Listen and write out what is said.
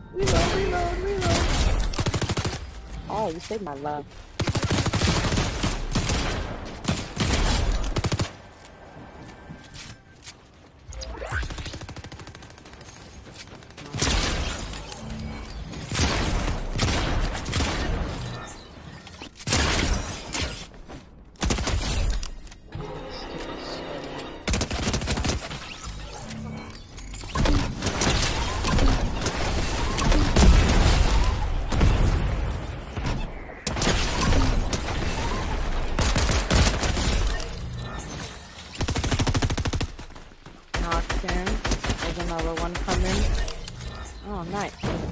Reload. Oh, you saved my life. There's another one coming. Oh, nice.